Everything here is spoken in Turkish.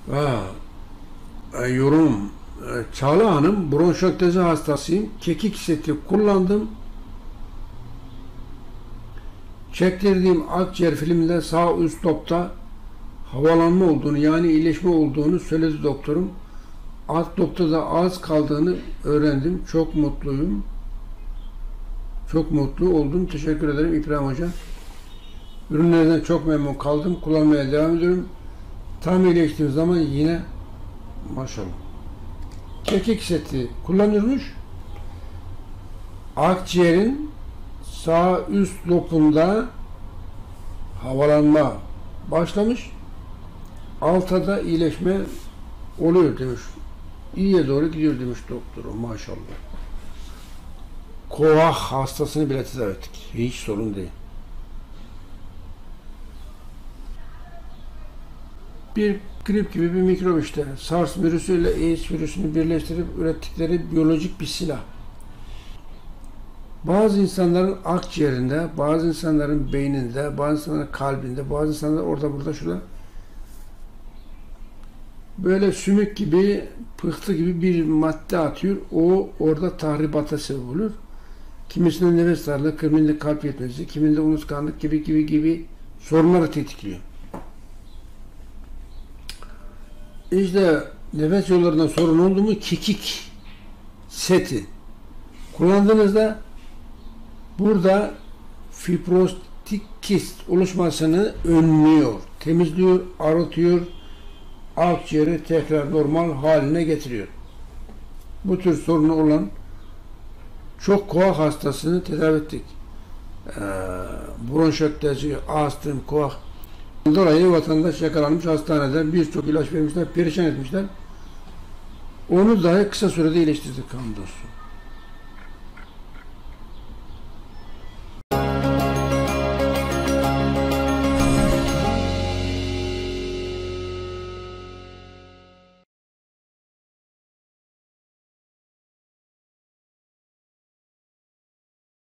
Yorum. Çağla Hanım, bronşoktezi hastasıyım. Kekik seti kullandım. Çektirdiğim akciğer filminde sağ üst lobda havalanma olduğunu, yani iyileşme olduğunu söyledi doktorum. Alt lobda da az kaldığını öğrendim. Çok mutluyum. Çok mutlu oldum. Teşekkür ederim İbrahim Hoca. Ürünlerden çok memnun kaldım. Kullanmaya devam ediyorum. Tam iyileştiğim zaman yine maşallah. Kekik seti kullanıyormuş. Akciğerin sağ üst lobunda havalanma başlamış. Altta da iyileşme oluyor demiş. İyiye doğru gidiyor demiş doktoru. Maşallah. Koah hastasını bile tedavi ettik. Hiç sorun değil. Bir grip gibi bir mikrop işte. SARS virüsüyle AIDS virüsünü birleştirip ürettikleri biyolojik bir silah. Bazı insanların akciğerinde, bazı insanların beyninde, bazı insanların kalbinde, bazı insanların orada burada şurada böyle sümük gibi, pıhtı gibi bir madde atıyor. O orada tahribata sebep olur. Kimisinde nefes darlığı, kiminde kalp yetmezliği, kiminde unutkanlık gibi sorunları tetikliyor. İşte nefes yollarında sorun oldu mu kekik seti kullandığınızda burada fibrostik kist oluşmasını önlüyor, temizliyor, arıtıyor, akciğeri tekrar normal haline getiriyor. Bu tür sorunu olan çok koah hastasını tedavi ettik. Bronşoktezi, astım, koah dolayı vatandaş yakalanmış, hastanede birçok ilaç vermişler, perişan etmişler. Onu dahi kısa sürede iyileştirdik hamdolsun.